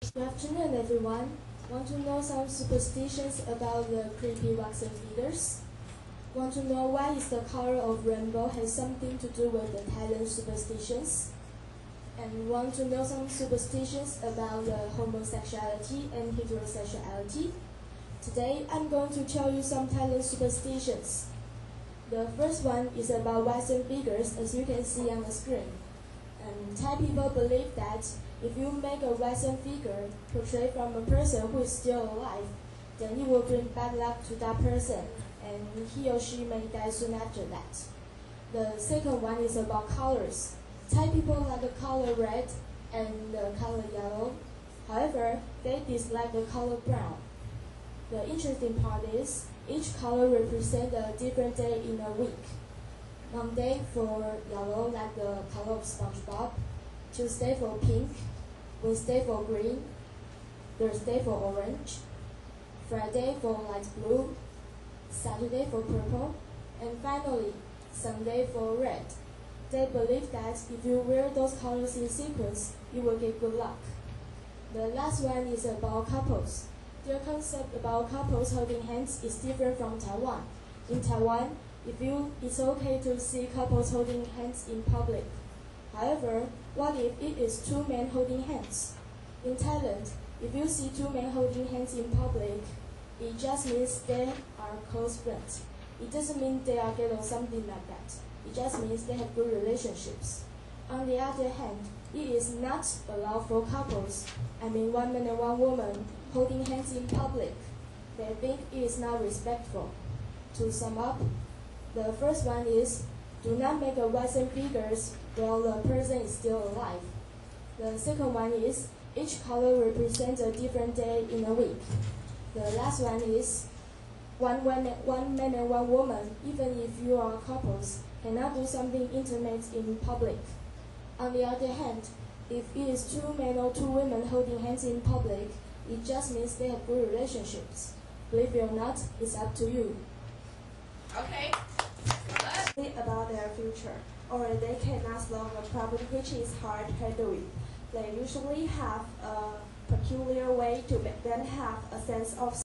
Good afternoon, everyone. Want to know some superstitions about the creepy waxen figures? Want to know why is the color of rainbow has something to do with the Thailand superstitions? And want to know some superstitions about the homosexuality and heterosexuality? Today, I'm going to tell you some Thailand superstitions. The first one is about waxen figures, as you can see on the screen. Thai people believe that if you make a waxen figure portray from a person who is still alive, then it will bring bad luck to that person, and he or she may die soon after that. The second one is about colors. Thai people like the color red and the color yellow. However, they dislike the color brown. The interesting part is each color represents a different day in a week. Monday for yellow, like the color of SpongeBob. Tuesday for pink. Wednesday for green. Thursday for orange. Friday for light blue. Saturday for purple. And finally, Sunday for red. They believe that if you wear those colors in sequence, you will get good luck. The last one is about couples. Their concept about couples holding hands is different from Taiwan. In Taiwan, it's okay to see couples holding hands in public. However, what if it is two men holding hands? In Thailand, if you see two men holding hands in public, it just means they are close friends. It doesn't mean they are gay or something like that. It just means they have good relationships. On the other hand, it is not allowed for couples, one man and one woman, holding hands in public. They think it is not respectful. To sum up, the first one is, do not make a waxen figures while the person is still alive. The second one is, each color represents a different day in a week. The last one is, one man and one woman, even if you are couples, cannot do something intimate in public. On the other hand, if it is two men or two women holding hands in public, it just means they have good relationships. Believe it or not, it's up to you. Okay. About their future, or they cannot solve a problem which is hard handling. They usually have a peculiar way to make them have a sense of